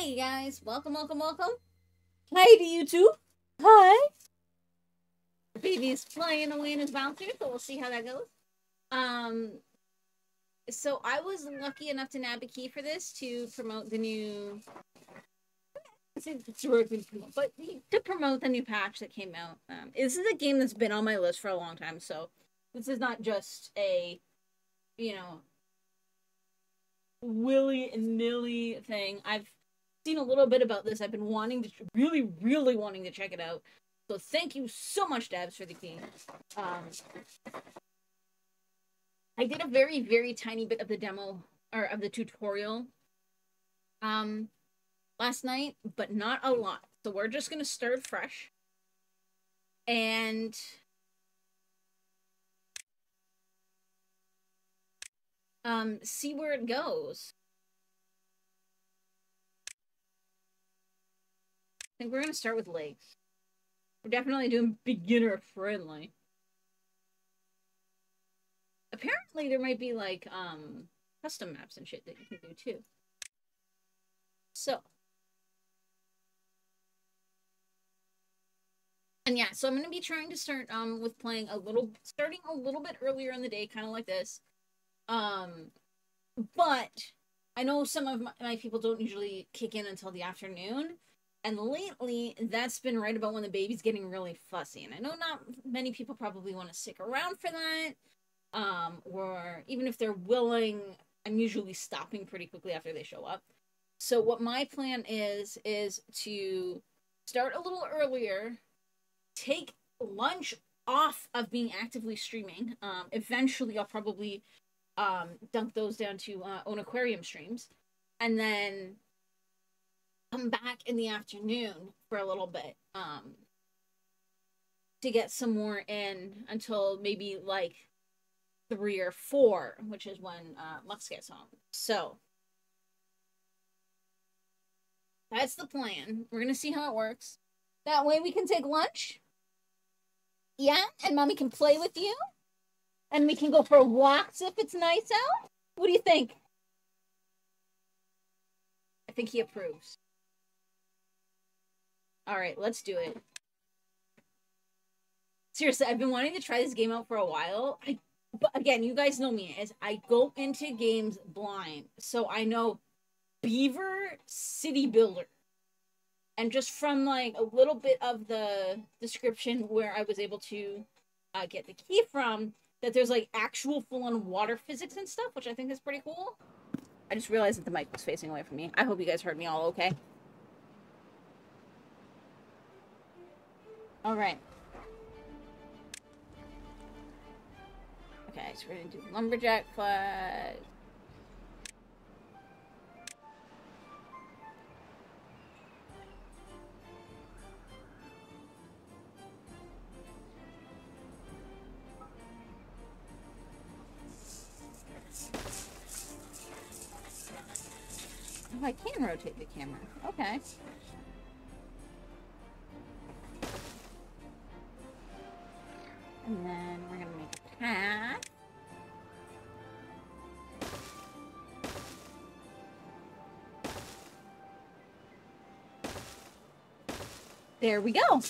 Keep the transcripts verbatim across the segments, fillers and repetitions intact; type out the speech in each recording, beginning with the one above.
Hey guys, welcome, welcome, welcome. Hi to you too. Hi. Baby's flying away in his bouncer, so we'll see how that goes. Um, so I was lucky enough to nab a key for this to promote the new. But to promote the new patch that came out. Um, this is a game that's been on my list for a long time, so this is not just a, you know, willy nilly thing. I've seen a little bit about this. I've been wanting to really, really wanting to check it out. So thank you so much, Dabs, for the key. Um, I did a very, very tiny bit of the demo or of the tutorial um last night, but not a lot. So we're just gonna start fresh and um see where it goes. I think we're gonna start with legs. We're definitely doing beginner friendly. Apparently there might be like um custom maps and shit that you can do too. So and yeah, so I'm gonna be trying to start um with playing a little starting a little bit earlier in the day, kind of like this. Um but I know some of my, my people don't usually kick in until the afternoon. And lately, that's been right about when the baby's getting really fussy. And I know not many people probably want to stick around for that. Um, or even if they're willing, I'm usually stopping pretty quickly after they show up. So what my plan is, is to start a little earlier, take lunch off of being actively streaming. Um, eventually, I'll probably um, dunk those down to uh, own aquarium streams. And then come back in the afternoon for a little bit um, to get some more in until maybe like three or four, which is when uh, Lux gets home. So that's the plan. We're gonna see how it works. That way we can take lunch. Yeah, and mommy can play with you. And we can go for walks if it's nice out. What do you think? I think he approves. All right, let's do it. Seriously, I've been wanting to try this game out for a while. I, but again, you guys know me as I go into games blind, so I know Beaver City Builder, and just from like a little bit of the description where I was able to uh, get the key from, that there's like actual full-on water physics and stuff, which I think is pretty cool. I just realized that the mic was facing away from me. I hope you guys heard me all okay. All right. Okay, so we're gonna do lumberjack flag. Oh, I can rotate the camera. Okay. And then we're gonna make a path. There we go.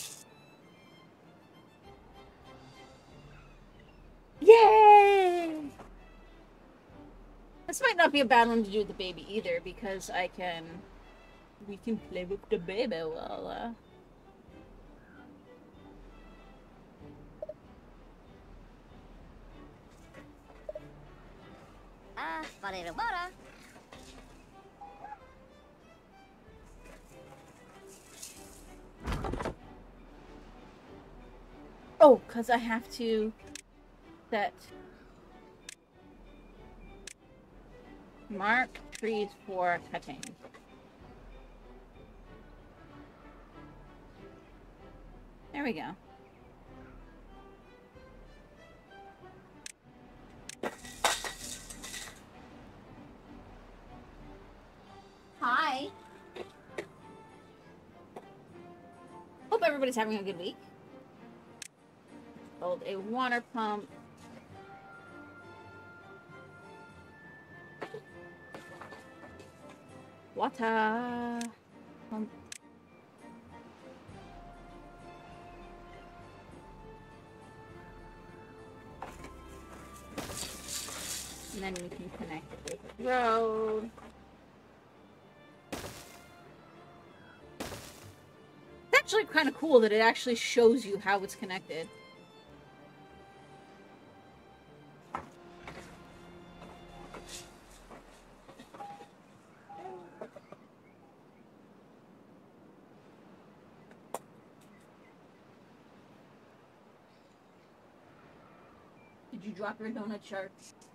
Yay! This might not be a bad one to do with the baby either, because I can... We can play with the baby while, uh... Ah, Valero Bora. Oh, because I have to set mark trees for cutting. There we go. Hi. Hope everybody's having a good week. Build a water pump. Water. Um, and then we can connect it with the road. It's actually kind of cool that it actually shows you how it's connected. Did you drop your donut shark?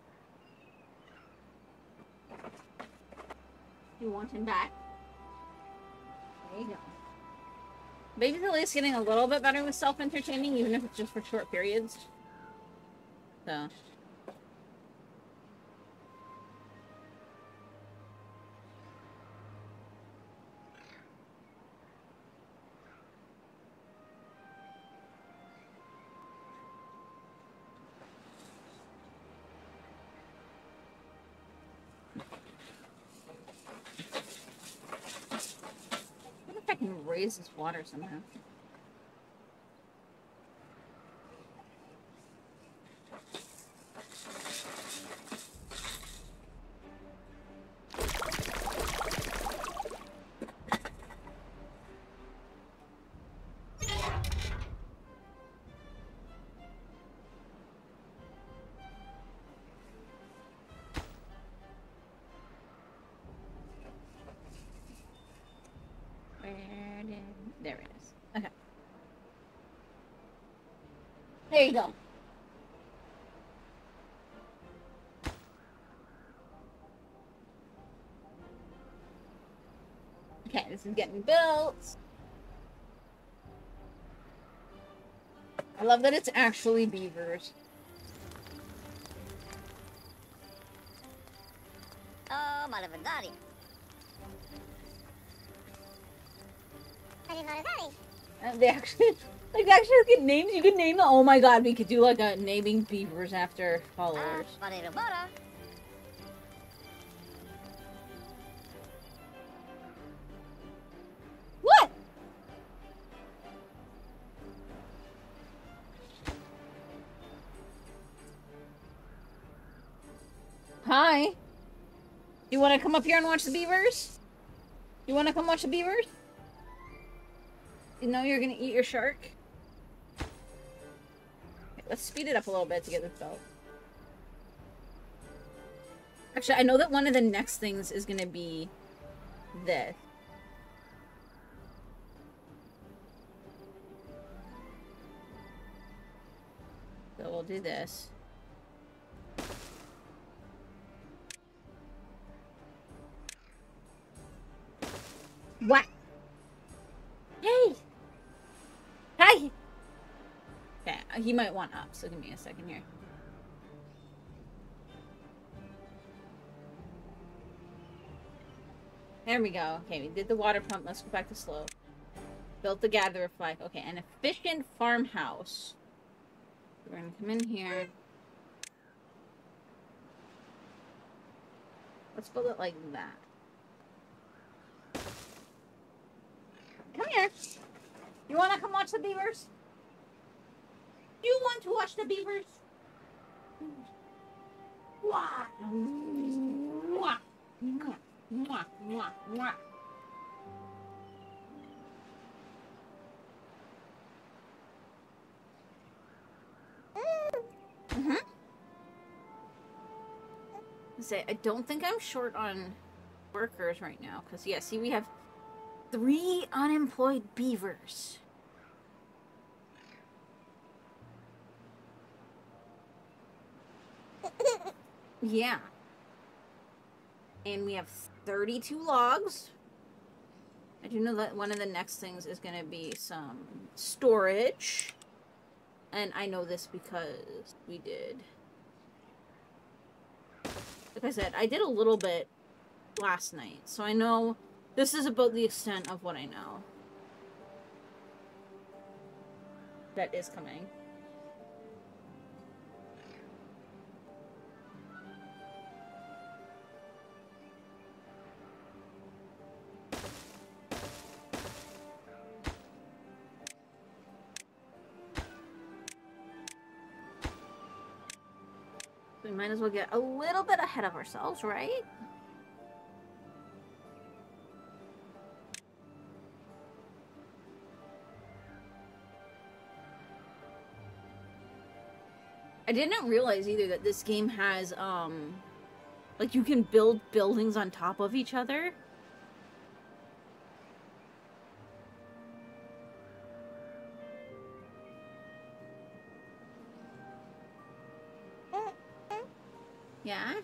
You want him back? There you go. Baby Lily's getting a little bit better with self-entertaining, even if it's just for short periods. So. I wonder if I can raise this water somehow. Where did... There it is. Okay. There you go. Okay, this is getting built. I love that it's actually beavers. Oh, Malavedari. Uh, they actually, like, they actually get names. You could name them. Oh my god, we could do like a naming beavers after followers. Ah, Badera-bara. What? Hi. You want to come up here and watch the beavers? You want to come watch the beavers? You know you're gonna eat your shark? Okay, let's speed it up a little bit to get this built. Actually, I know that one of the next things is gonna be this. So we'll do this. What? Hey! Hi! Okay, he might want up, so give me a second here. There we go. Okay, we did the water pump. Let's go back to slow. Built the gatherer flag. Okay, an efficient farmhouse. We're gonna come in here. Let's build it like that. Come here. You wanna come watch the beavers? You want to watch the beavers? Mwah. Mwah. Mwah. Mwah. Mwah. Mwah. Mm-hmm. Say, I don't think I'm short on workers right now, because yeah, see, we have three unemployed beavers. Yeah. And we have thirty-two logs. I do know that one of the next things is going to be some storage. And I know this because we did. Like I said, I did a little bit last night. So I know this is about the extent of what I know. That is coming. We might as well get a little bit ahead of ourselves, right? I didn't realize either that this game has, um, like you can build buildings on top of each other. Yeah?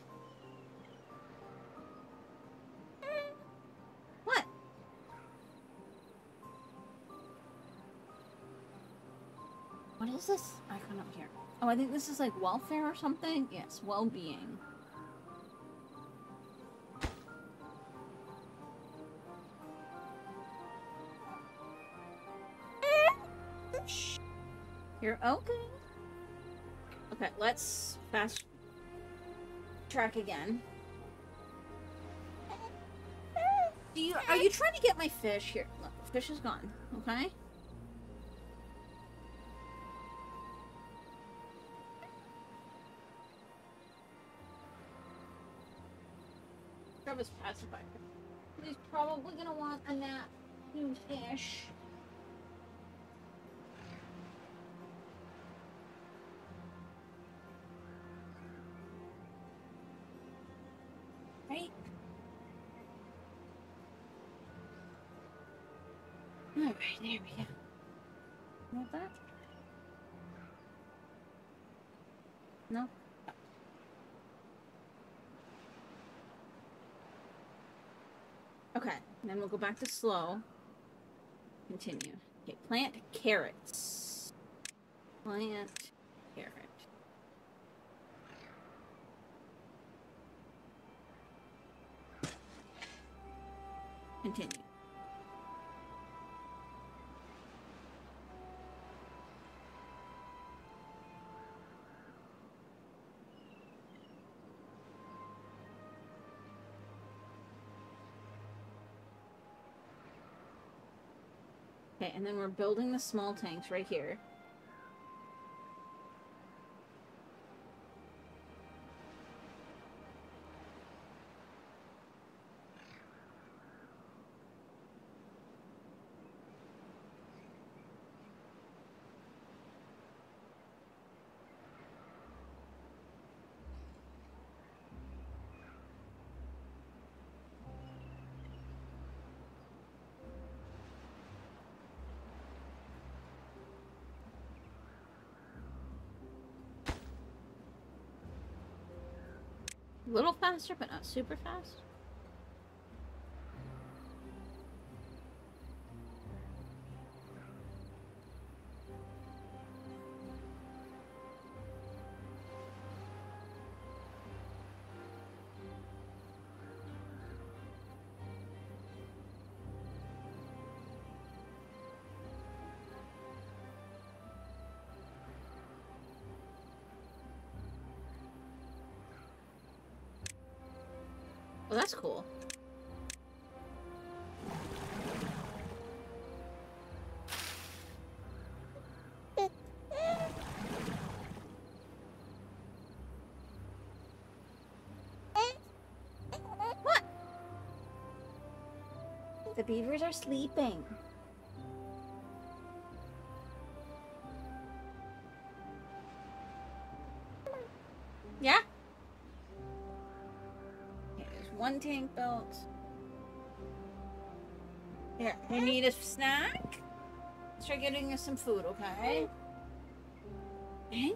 What? What is this icon up here? Oh, I think this is like welfare or something? Yes, well-being. You're okay. Okay, let's fast track again. Do you are you trying to get my fish here? Look, the fish is gone, okay? Travis pacifier. He's probably gonna want a nap, you fish. Right? Alright, there we go. Want that? No? Okay, then we'll go back to slow. Continue. Okay, plant carrots. Plant carrot. Continue. Okay, and then we're building the small tanks right here. A little faster, but not super fast. Well, that's cool. What? The beavers are sleeping. Yeah? One tank built. Here, we need a snack. Let's try getting us some food, okay? Okay.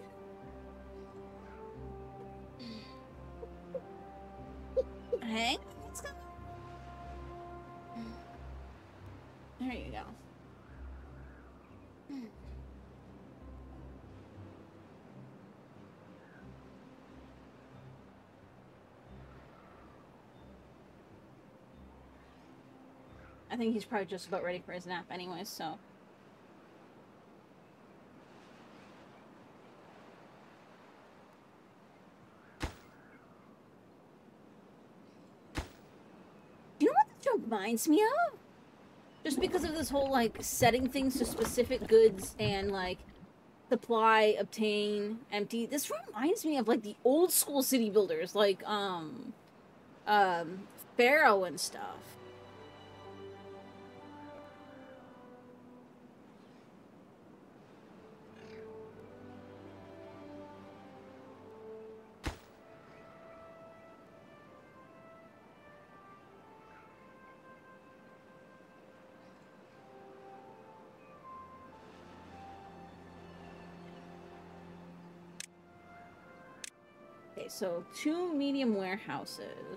Okay. Let's go. There you go. I think he's probably just about ready for his nap anyways, so. You know what this reminds me of? Just because of this whole, like, setting things to specific goods and, like, supply, obtain, empty. This reminds me of like the old school city builders, like um, um, Pharaoh and stuff. Okay, so two medium warehouses.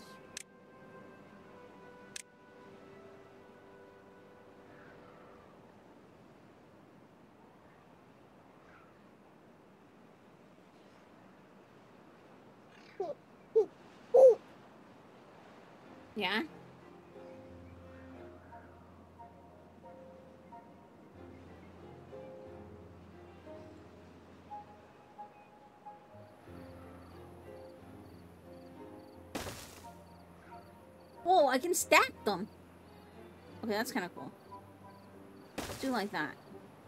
Yeah? Oh, I can stack them. Okay, that's kind of cool. Let's do like that.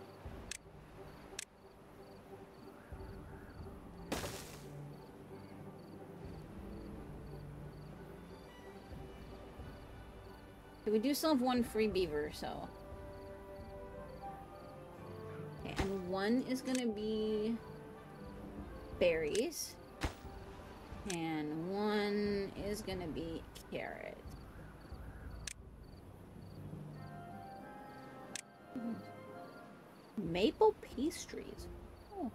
Okay, we do still have one free beaver, so. Okay, and one is gonna be berries. And one is gonna be carrots. Maple pastries. Oh.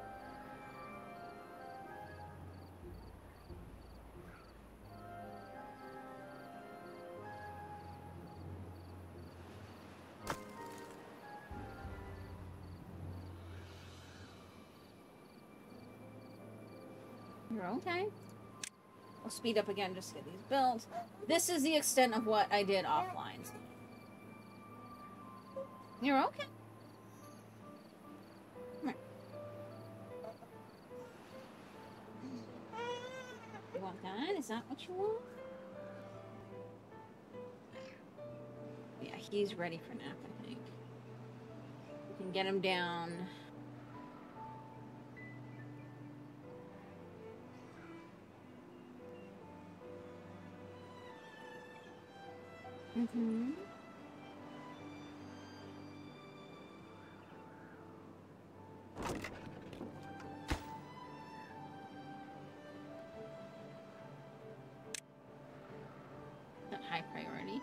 You're okay. I'll speed up again just to get these built. This is the extent of what I did offline. You're okay. Come here. You want that? Is that what you want? Yeah, he's ready for nap, I think. We can get him down. Mm-hmm. Not high priority.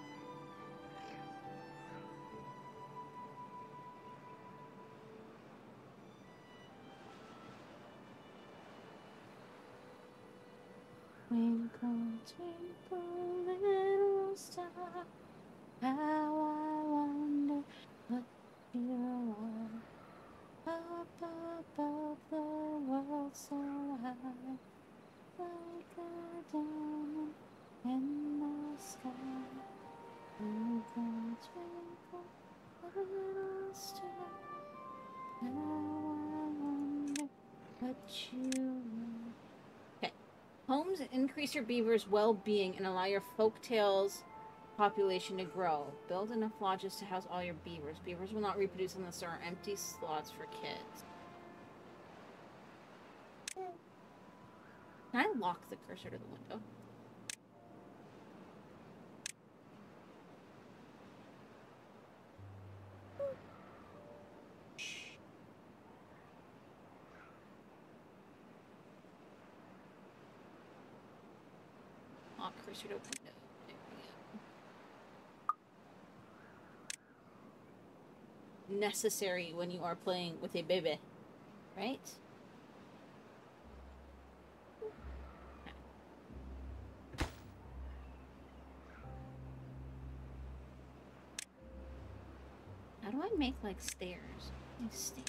Twinkle, twinkle, little star, how I wonder what you are. Up above the world so high, like a diamond in the sky. Twinkle, twinkle, little star, how I wonder what you are. Okay. Homes increase your beaver's well-being and allow your folktales population to grow. Build enough lodges to house all your beavers. Beavers will not reproduce unless there are empty slots for kids. Can I lock the cursor to the window? Lock cursor to window. There we go. Necessary when you are playing with a baby, right? How do I make like stairs? Like stairs.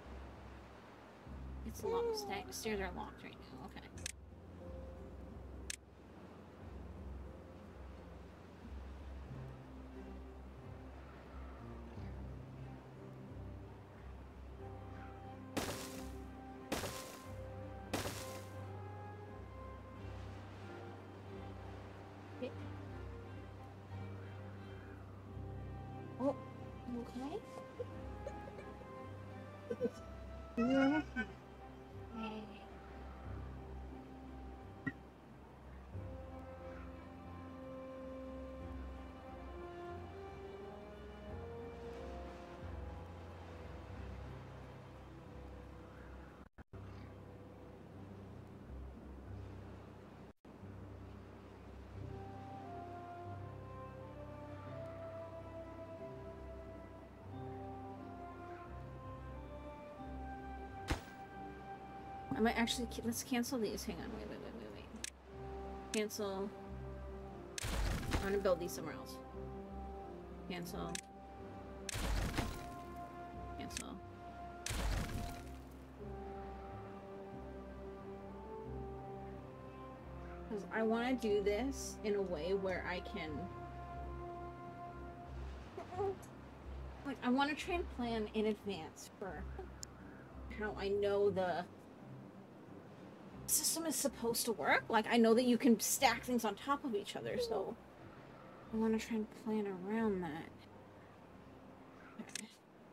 It's locked. Sta stairs are locked right now. Okay. Oh, okay. You're okay. I might actually, let's cancel these. Hang on, wait, wait, wait, wait, wait. Cancel. I'm gonna build these somewhere else. Cancel. Cancel. Because I want to do this in a way where I can... Like, I want to try and plan in advance for how I know the system is supposed to work. Like, I know that you can stack things on top of each other, so I want to try and plan around that. Okay.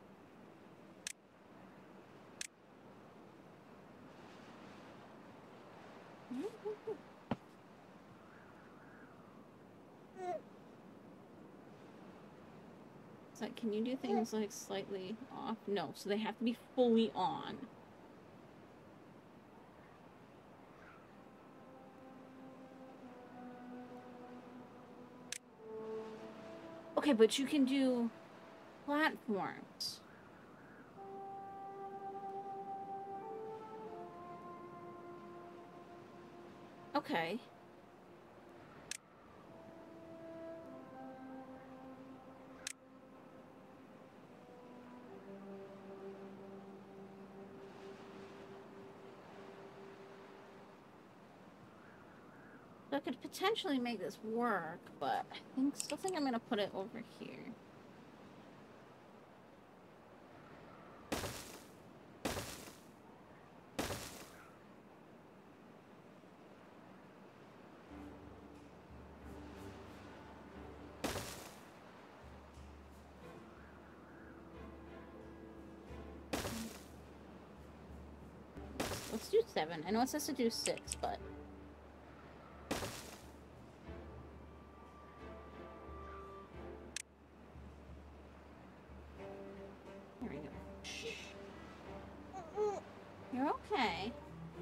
It's like, can you do things like slightly off? No, so they have to be fully on. Okay, but you can do platforms. Okay. So I could potentially make this work, but I think still think I'm gonna put it over here. Let's do seven. I know it says to do six, but there we go. You're okay.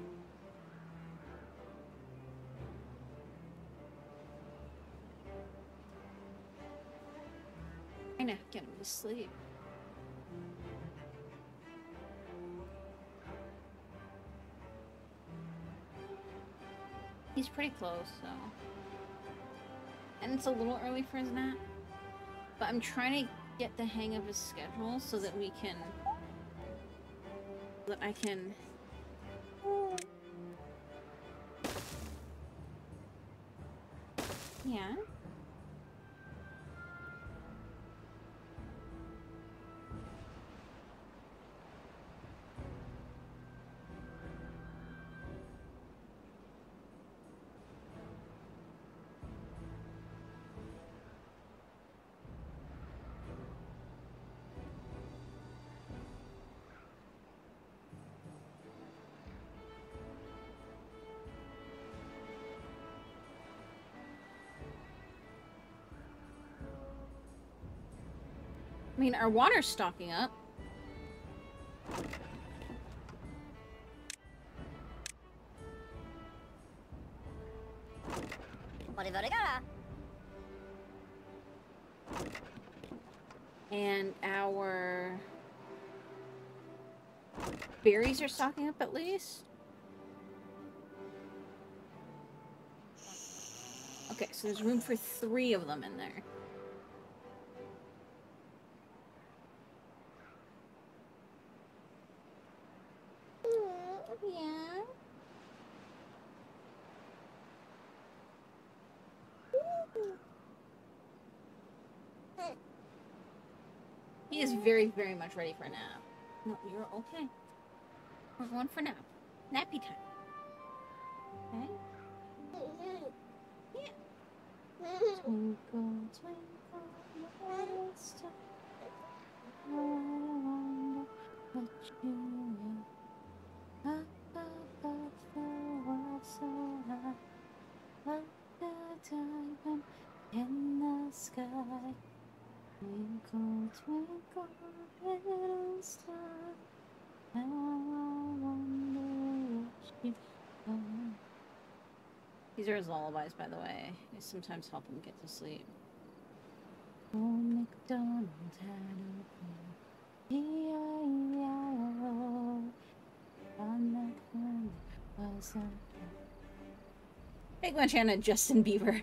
I know, get him to sleep. He's pretty close, so. And it's a little early for his nap. But I'm trying to get the hang of his schedule so that we can... that I can... Yeah? I mean, our water's stocking up. And our berries are stocking up at least. Okay, so there's room for three of them in there. Yeah. He is very, very much ready for a nap. No, you're okay. We're going for nap. Nappy time. Okay? Yeah. Twinkle, twinkle, little star, how I wonder what you will sky. Twinkle, twinkle, little star. How I wonder what you are. These are his lullabies, by the way. They sometimes help him get to sleep. Old MacDonald had a farm. E I E I O. On that farm there was a Big Bunch and Justin Bieber.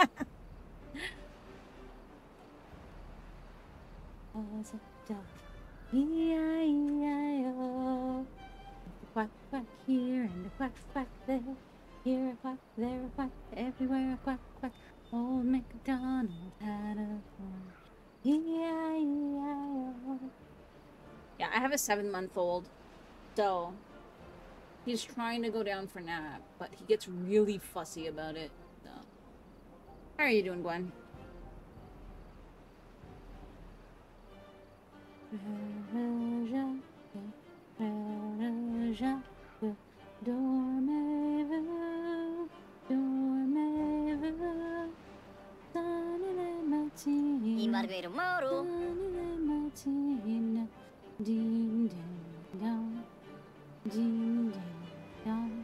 Was a dove. E I E I O. Quack, quack here and a quack, quack there. Here a quack, there a quack, everywhere a quack, quack. Old MacDonald had a farm. E I E I O. Yeah, I have a seven-month-old, so he's trying to go down for nap, but he gets really fussy about it. So. How are you doing, Gwen? Dormez-vous, dormez-vous, dans les matines, I Margherita Moro. dans les matines, ding ding dong, ding ding dong.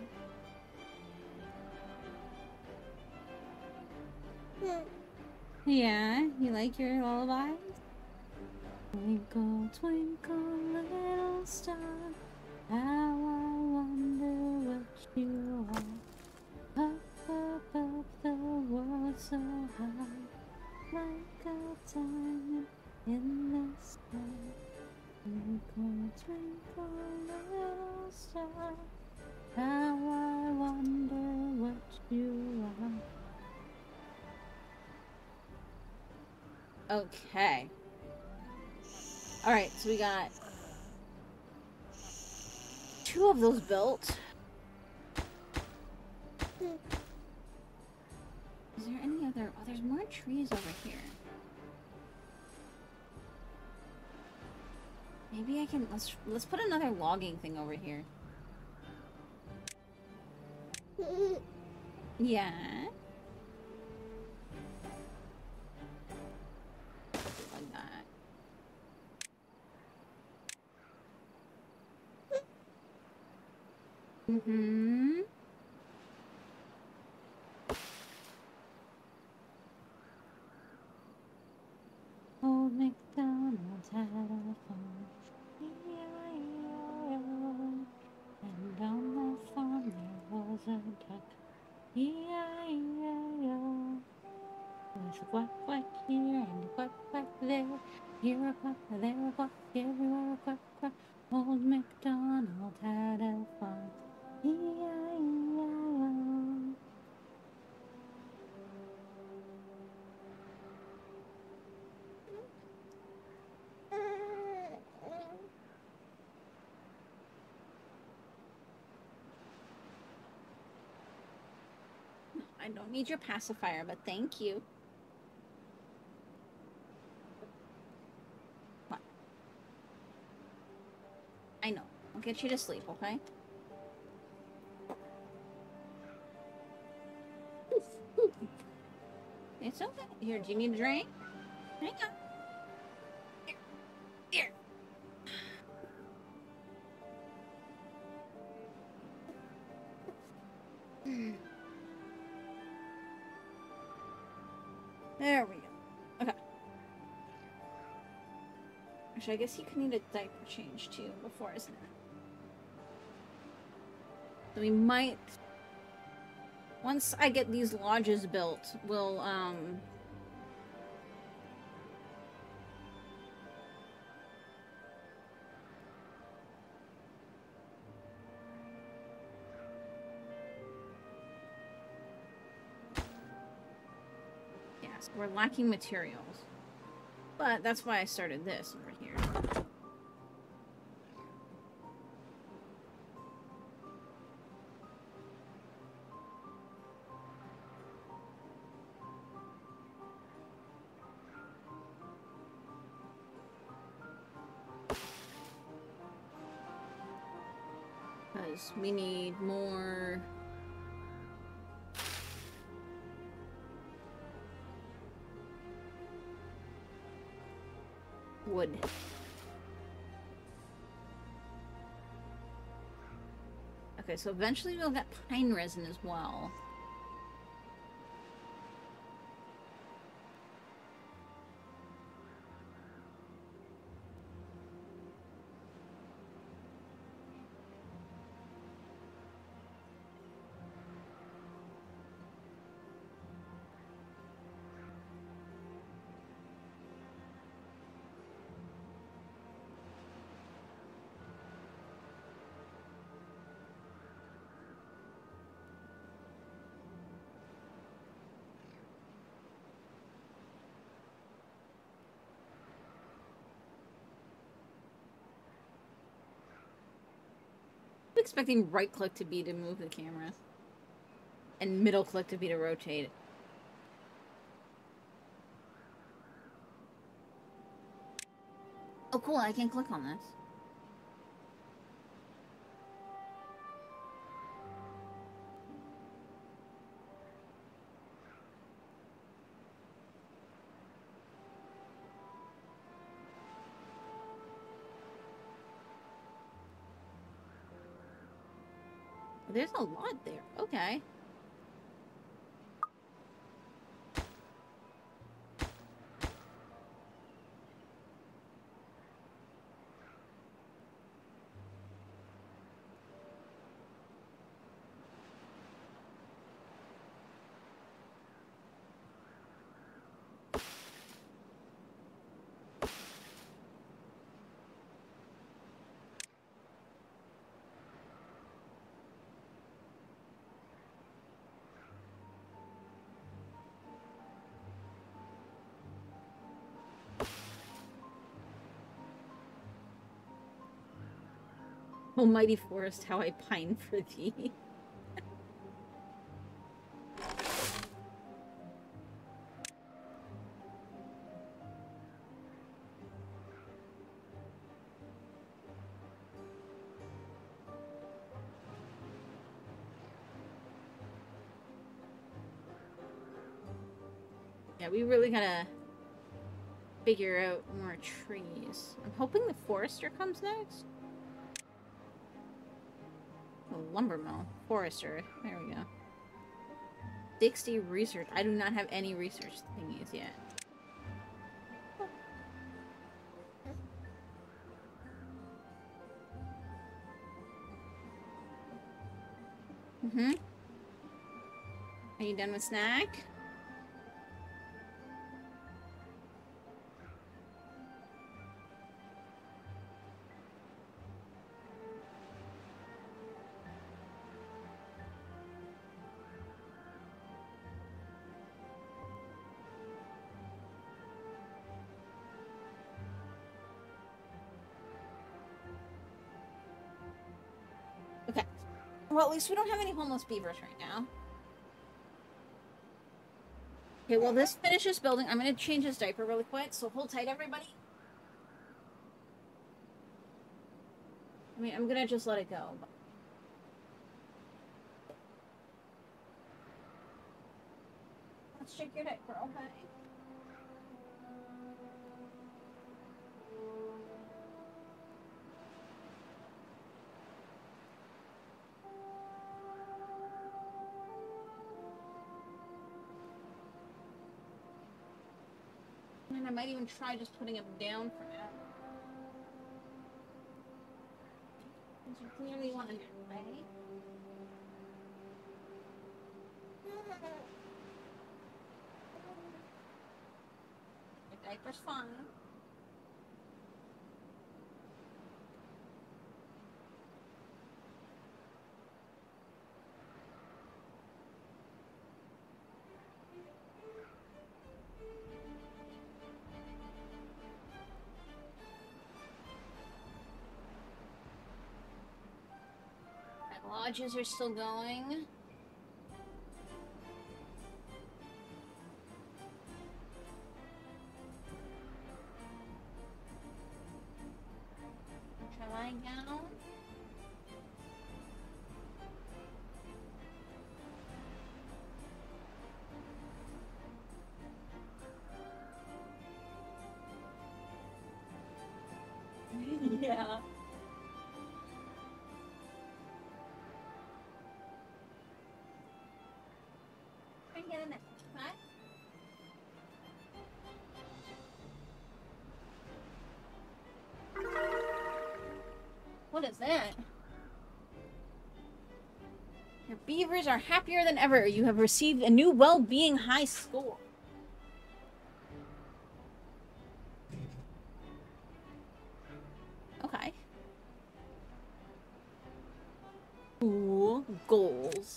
Yeah, you like your lullabies? Twinkle, twinkle, little star, how I wonder what you are. Up above the world so high, like a diamond in the sky. Twinkle, twinkle, little star, how I wonder what you are. Okay. Alright, so we got two of those built. Is there any other? Oh, there's more trees over here. Maybe I can, let's, let's put another logging thing over here. Yeah. Like that. Mm-hmm. Old MacDonald had a farm, E I E I O. And on that farm there was a duck, E I E I O. There's a quack quack here and a quack quack there. Here a quack, there a quack, everywhere a quack quack. Old MacDonald had a farm, E I E I O. I don't need your pacifier, but thank you. What? I know. I'll get you to sleep, okay? It's okay. Here, do you need a drink? Hang on. Here. Here. There we go. Okay. Actually, I guess he could need a diaper change too before his nap. So we might, once I get these lodges built, we'll um yes, we're lacking materials. But that's why I started this over here. Because we need more... wood. Okay, so eventually we'll get pine resin as well. Expecting right click to be to move the camera and middle click to be to rotate it. Oh cool, I can click on this. There's a lot there. Okay. Oh, mighty forest, how I pine for thee. Yeah, we really gotta figure out more trees. I'm hoping the forester comes next. Oh, lumber mill. Forester. There we go. Dixie research. I do not have any research thingies yet. Mm-hmm. Are you done with snack? Well, at least we don't have any homeless beavers right now. Okay, well, this finishes building. I'm going to change his diaper really quick, so hold tight, everybody. I mean, I'm going to just let it go. Let's check your diaper, okay? And I might even try just putting him down for now. Because you clearly want to play. Your diaper's fine. Lodges are still going. Try gown. get in it. Right? What is that? Your beavers are happier than ever. You have received a new well-being high score. Okay. Ooh, goals.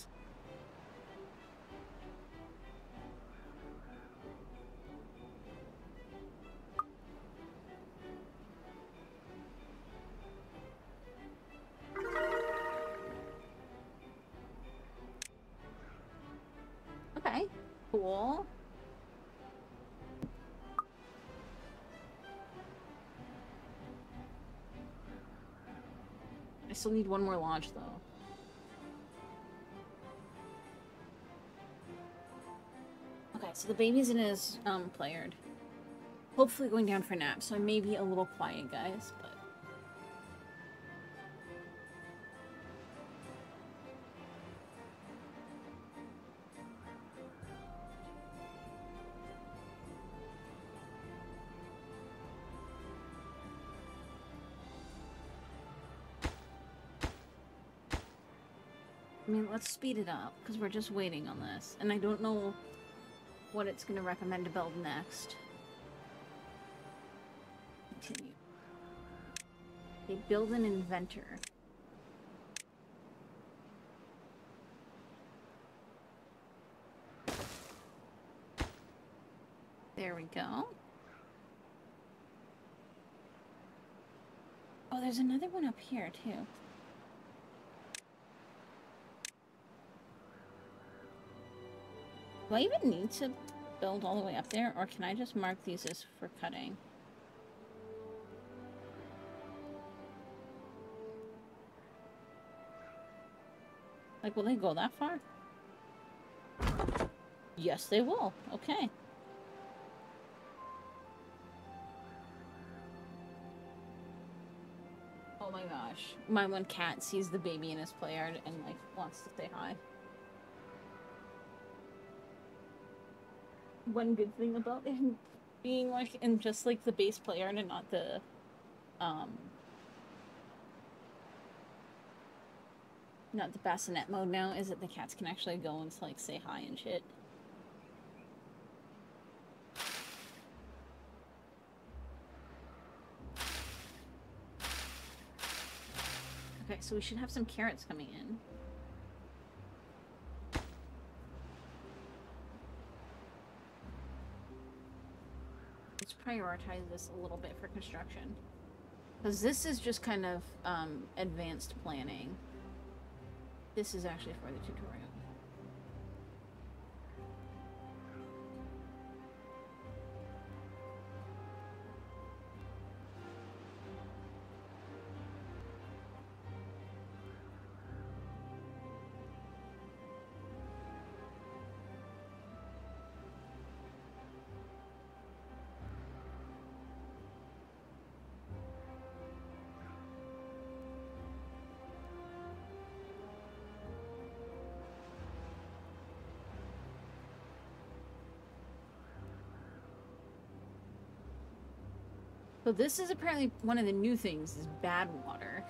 Okay, cool. I still need one more launch, though. Okay, so the baby's in his, um, playered. Hopefully going down for a nap, so I may be a little quiet, guys, but... I mean, let's speed it up, because we're just waiting on this. And I don't know what it's going to recommend to build next. Continue. They build an inventor. There we go. Oh, there's another one up here, too. Do I even need to build all the way up there, or can I just mark these as for cutting? Like, will they go that far? Yes, they will. Okay. Oh my gosh. My one cat sees the baby in his playyard and, like, wants to say hi. One good thing about him being, like, in just, like, the base playyard and not the, um... not the bassinet mode now is that the cats can actually go and, like, say hi and shit. Okay, so we should have some carrots coming in. Let's prioritize this a little bit for construction. Because this is just kind of um, advanced planning. This is actually for the tutorial. So this is apparently one of the new things, is bad water.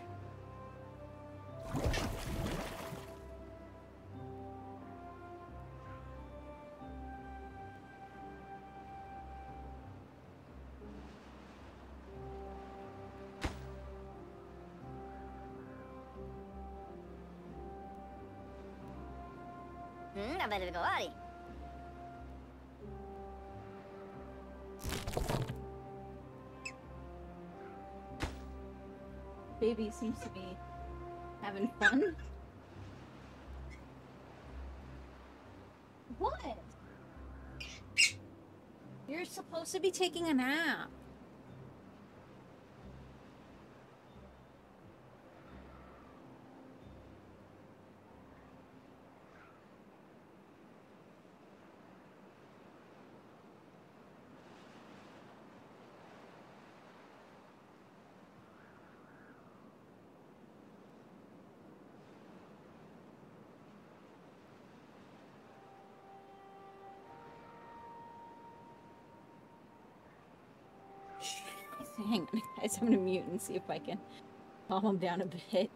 Hmm, I better go out. Baby seems to be having fun. What? You're supposed to be taking a nap. hang on, guys. I'm gonna mute and see if I can calm him down a bit.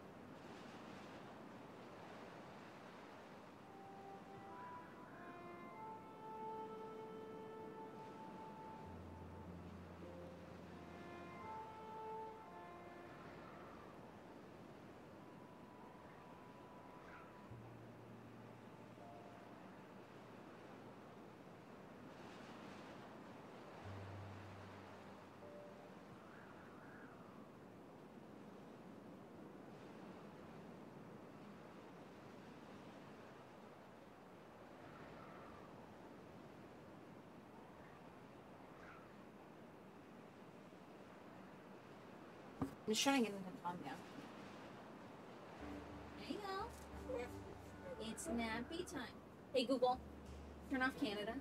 I'm just trying to get him to calm down. There you go. It's nappy time. Hey Google, turn off Canada.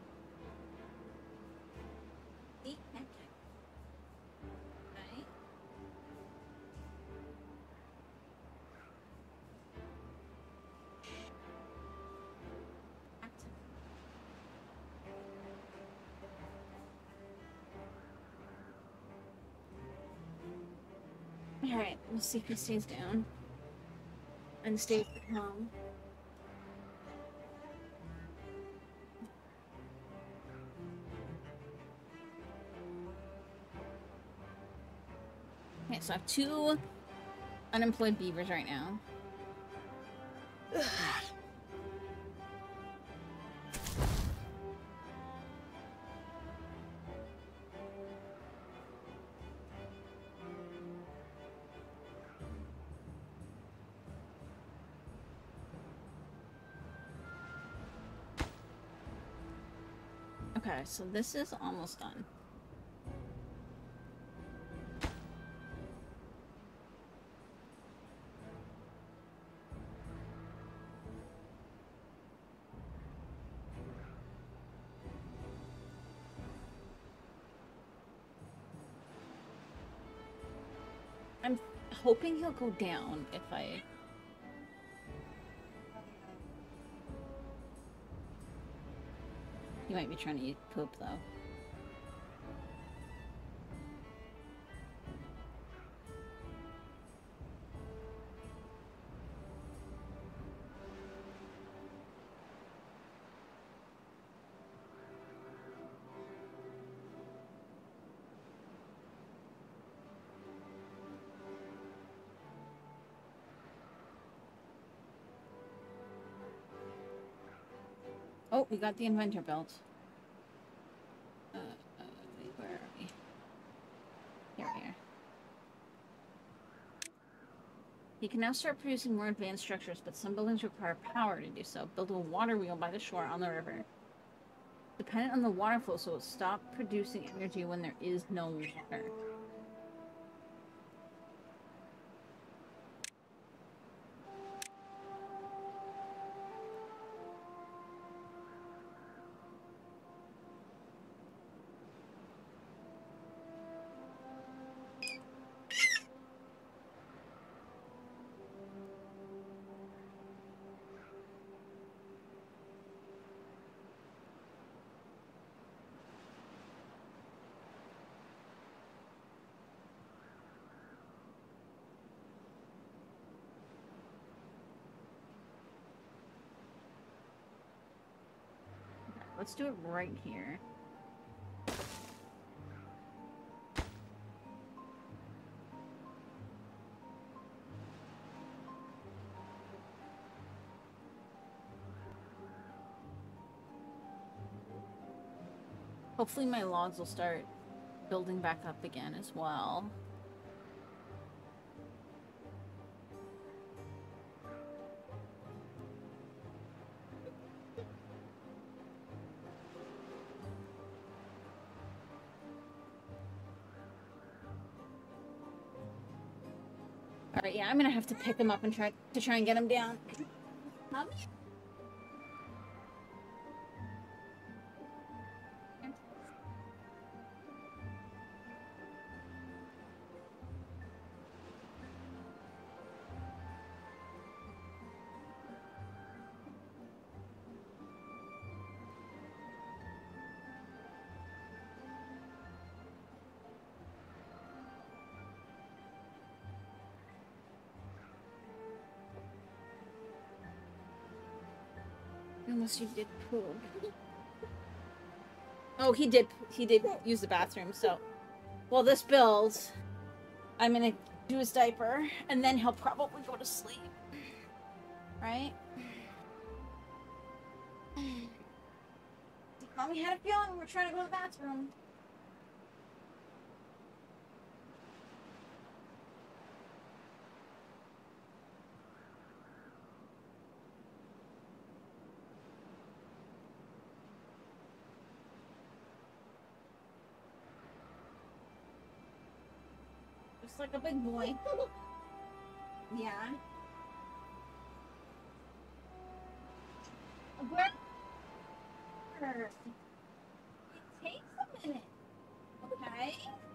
See? Nap time. Right? Nap time. Alright, we'll see if he stays down. And stays calm. Okay, so I have two unemployed beavers right now. Okay, so this is almost done. I'm hoping he'll go down if I... He might be trying to eat poop, though. Oh, we got the inventor belt. Uh, uh, where are we? Here we are. He can now start producing more advanced structures, but some buildings require power to do so. Build a water wheel by the shore on the river. Dependent on the water flow, so it'll stop producing energy when there is no water. Let's do it right here. Hopefully my logs will start building back up again as well. Alright, yeah, I'm gonna have to pick him up and try to try and get him down. Come. Unless you did poop. Oh, he did. He did use the bathroom. So, well, this builds. I'm gonna do his diaper, and then he'll probably go to sleep. Right? Mommy had a feeling we were trying to go to the bathroom. Just like a big boy. Yeah. Where? It takes a minute. Okay.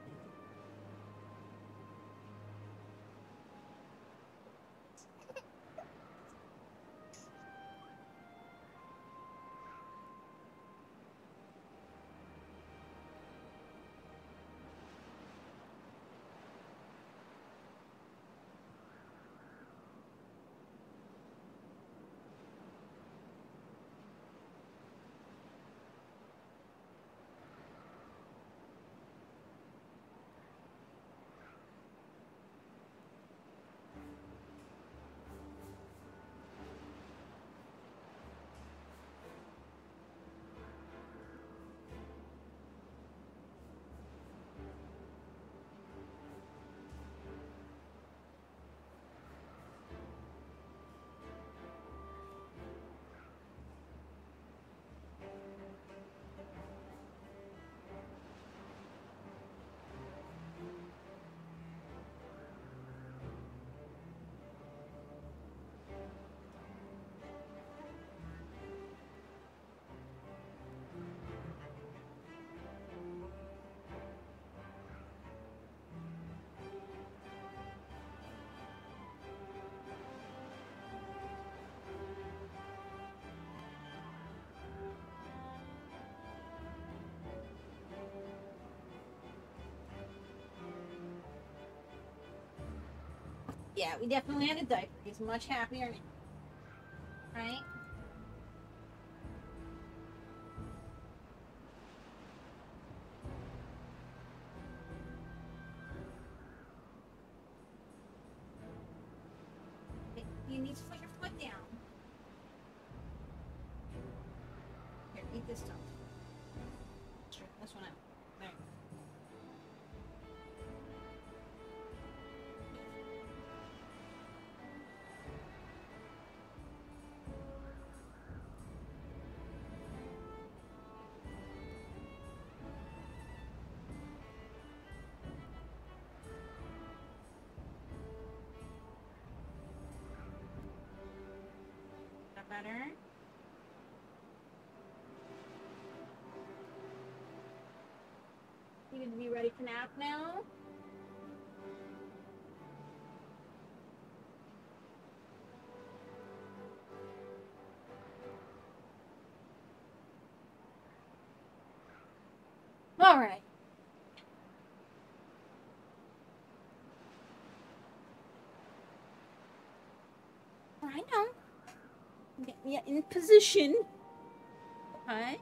Yeah, we definitely had a diaper. He's much happier now. Right? You need to put your foot down. Here, eat this stuff. Sure, this one out. There. That better? You gonna be ready for nap now? All right. I know. Get me in position. Okay.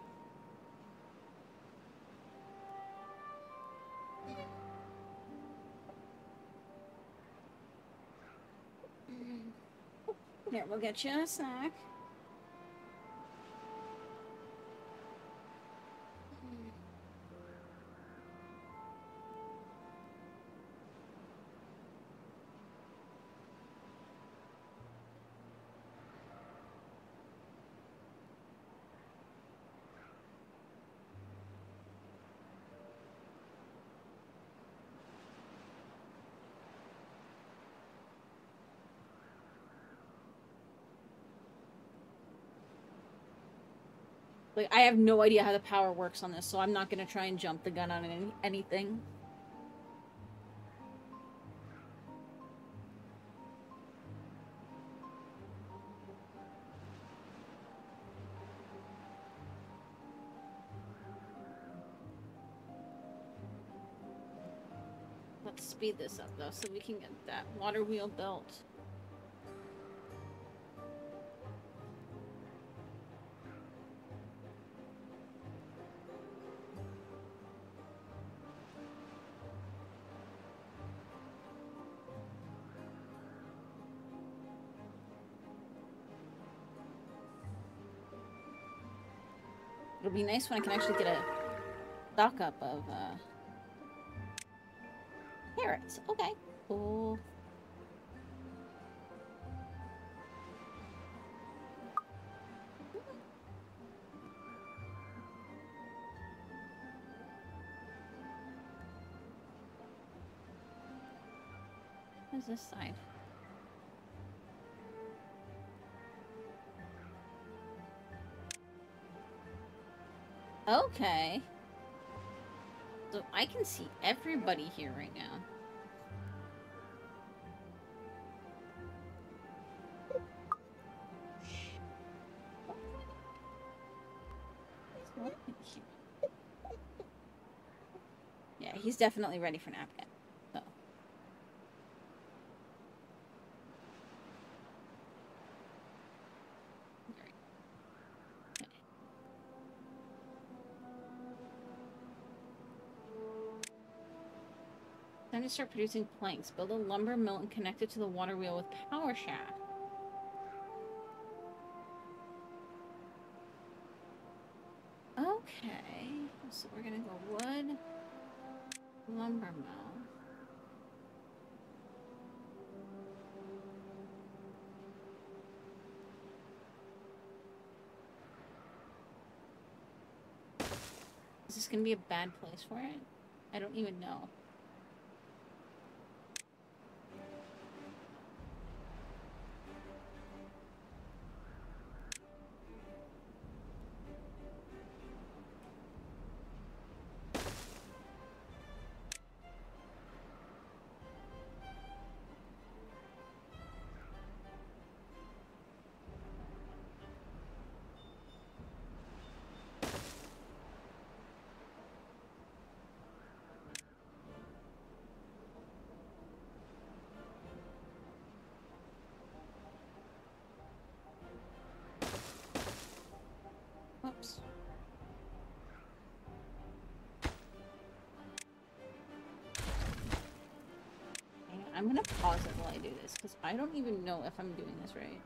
Here, we'll get you a snack. Like, I have no idea how the power works on this, so I'm not gonna try and jump the gun on any anything. Let's speed this up, though, so we can get that water wheel built. It'll be nice when I can actually get a stock up of uh, carrots. Okay, cool. What's this side? Okay. So I can see everybody here right now. Yeah, he's definitely ready for nap yet. So. Time to start producing planks. Build a lumber mill and connect it to the water wheel with power shaft. Okay. So we're gonna go wood, lumber mill. Is this gonna be a bad place for it? I don't even know. Whoops. I'm gonna pause it while I do this, because I don't even know if I'm doing this right.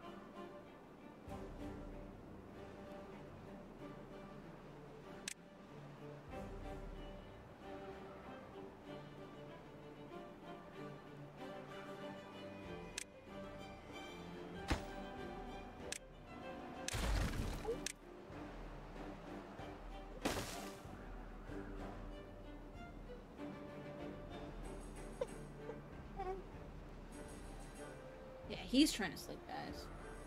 Yeah, he's trying to sleep, guys.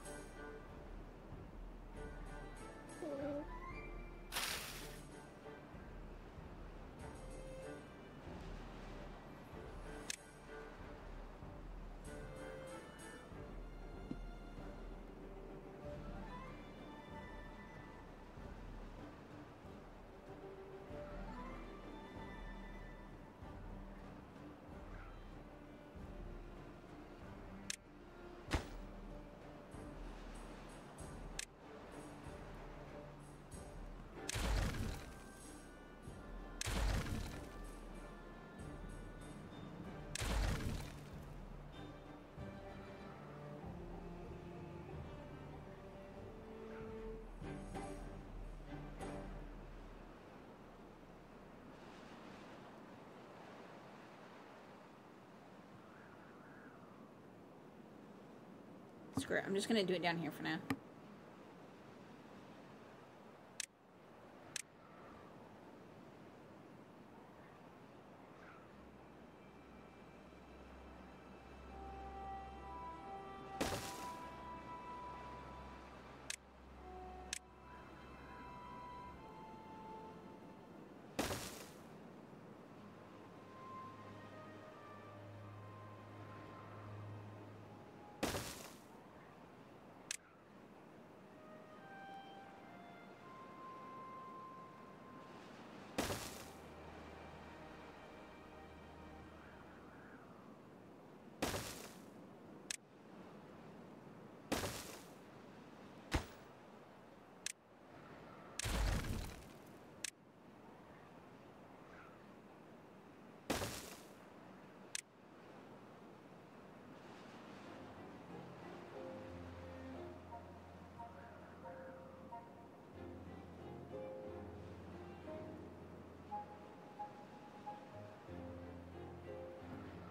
Screw it. I'm just gonna do it down here for now.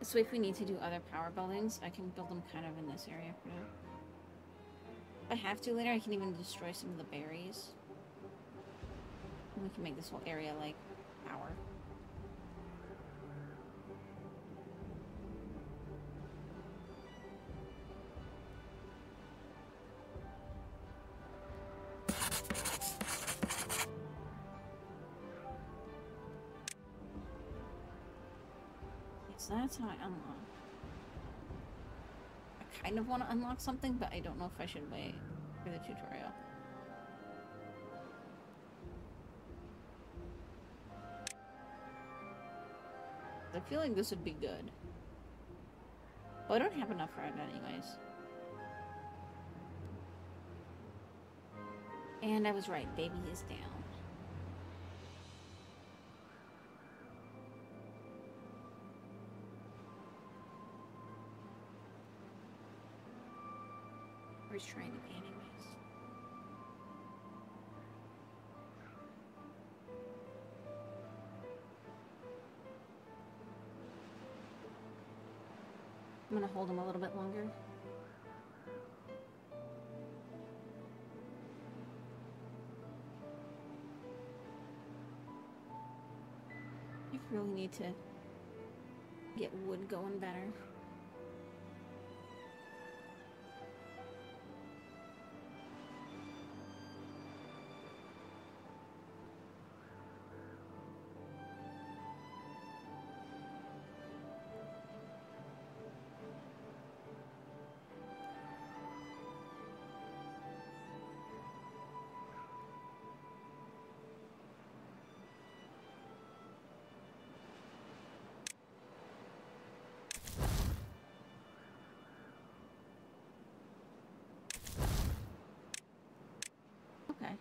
This way, if we need to do other power buildings, I can build them kind of in this area for now. If I have to later, I can even destroy some of the berries. And we can make this whole area, like, power. So that's how I unlock. I kind of want to unlock something, but I don't know if I should wait for the tutorial. I feel like this would be good. Well, I don't have enough for it anyways. And I was right, baby is down. Or he's trying to be anyways. I'm gonna hold him a little bit longer. I really need to get wood going better. Okay.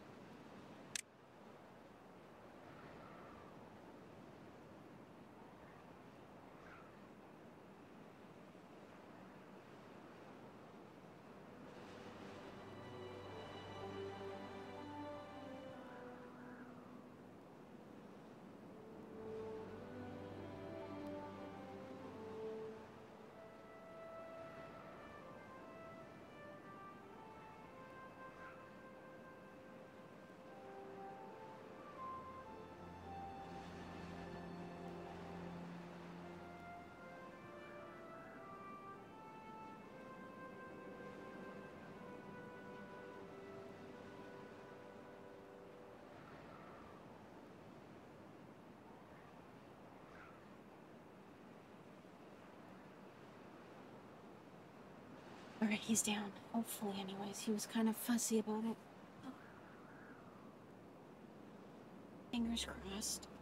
Alright, he's down. Hopefully, anyways. He was kind of fussy about it. Fingers crossed.